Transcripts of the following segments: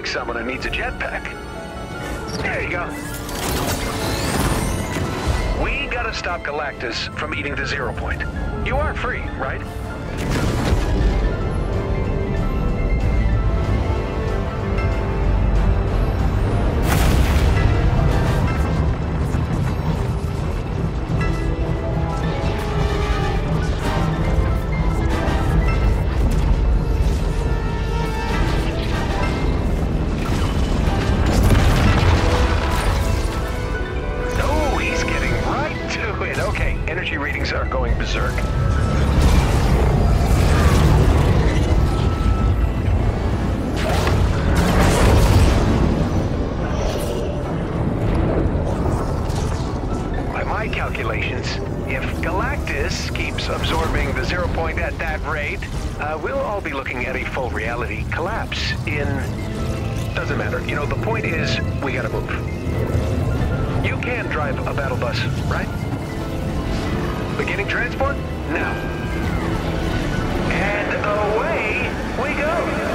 like someone who needs a jetpack. There you go. We gotta stop Galactus from eating the 0 point. You are free, right? Readings are going berserk. By my calculations, if Galactus keeps absorbing the 0 point at that rate, we'll all be looking at a full reality collapse in... Doesn't matter. You know, the point is, we gotta move. You can drive a battle bus, right? Beginning transport? Now. And away we go!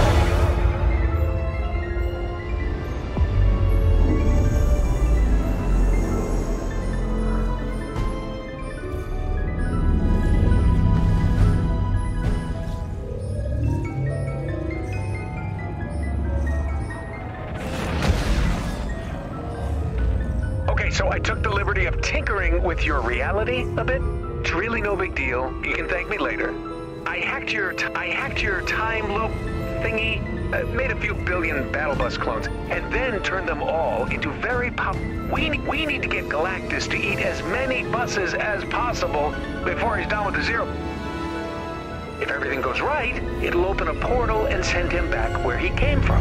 Okay, so I took the liberty of tinkering with your reality a bit. It's really no big deal. You can thank me later. I hacked your time loop thingy, made a few billion battle bus clones, and then turned them all into very We need to get Galactus to eat as many buses as possible before he's done with the 0. If everything goes right, it'll open a portal and send him back where he came from.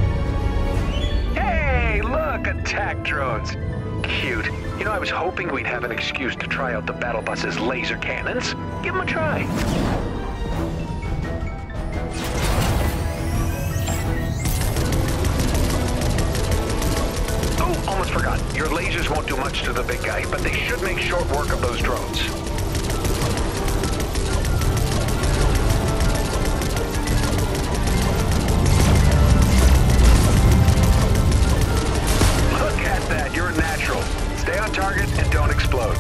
Hey, look, attack drones. Cute. You know, I was hoping we'd have an excuse to try out the battle bus's laser cannons. Give them a try. Oh, almost forgot. Your lasers won't do much to the big guy, but they should make short work of those drones. You're natural. Stay on target and don't explode.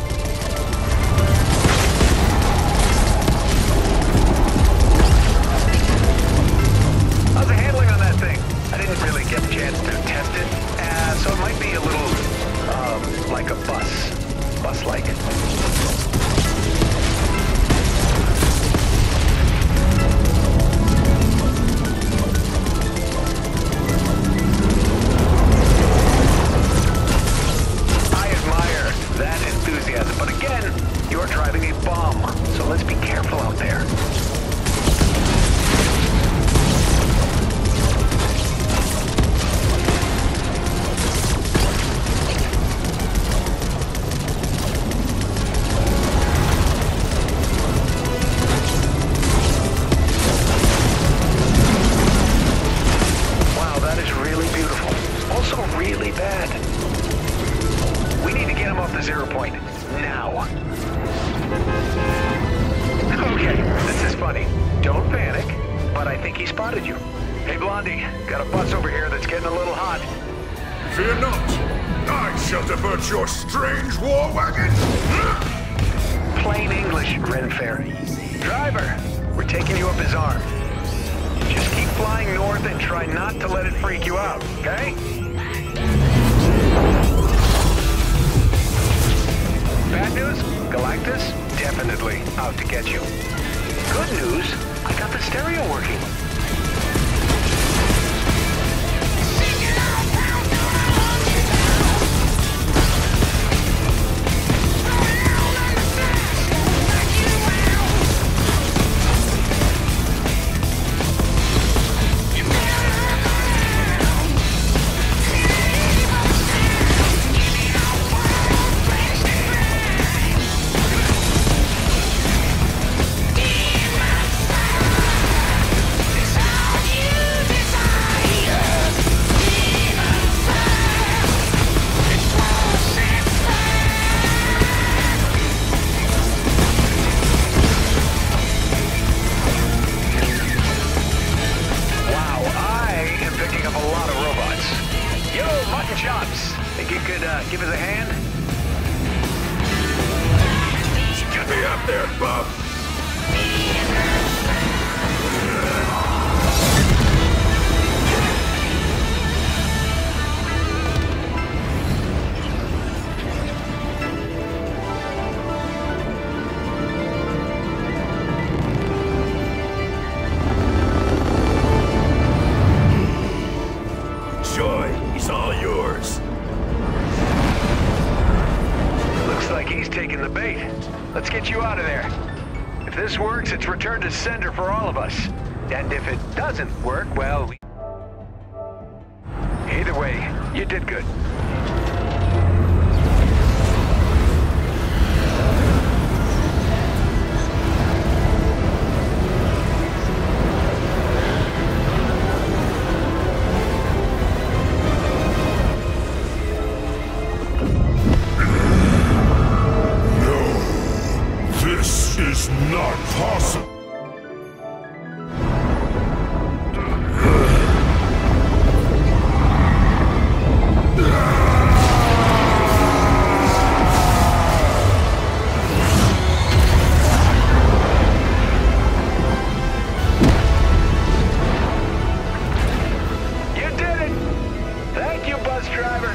How's the handling on that thing? I didn't really get a chance to test it, so it might be a little, like a bus-like. But again, you're driving a bomb, so let's be careful out there. Wow, that is really beautiful. Also really bad. We need to get him off the 0 point. Now. Okay, this is funny. Don't panic, but I think he spotted you. Hey, Blondie, got a bus over here that's getting a little hot. Fear not. I shall divert your strange war wagon. Plain English, Ren Fairy. Driver, we're taking you up his arm. Just keep flying north and try not to let it freak you out, okay? Bad news? Galactus? Definitely out to get you. Good news? I got the stereo working. rotten chops. Think you could give us a hand? Get me up there, bub! Joy, he's all yours. Looks like he's taking the bait. Let's get you out of there. If this works, it's return to sender for all of us. And if it doesn't work, well... Either way, you did good. This is not possible. You did it! Thank you, bus driver.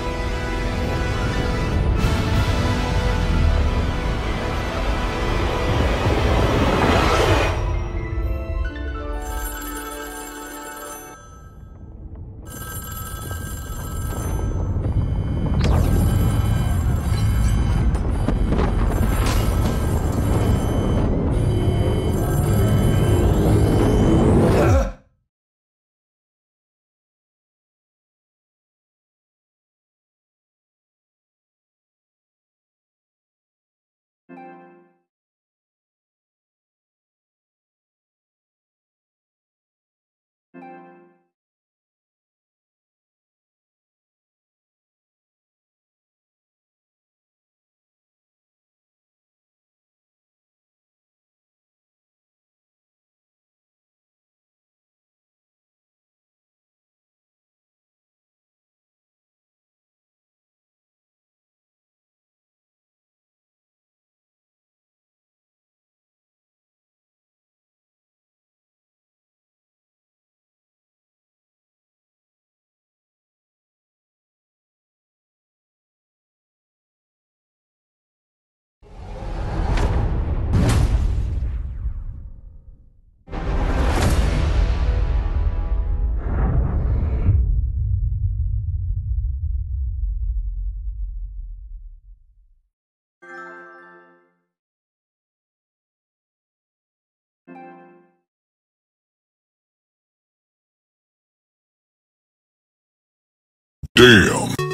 Damn.